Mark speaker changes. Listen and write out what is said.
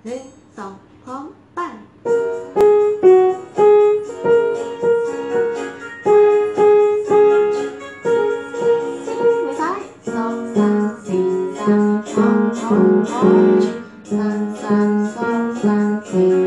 Speaker 1: หนึ่งสองพร้อมไปมือซ้ายสองสามสี่สามพร้อมพร้อมพร้อมสามสามสองสามสี่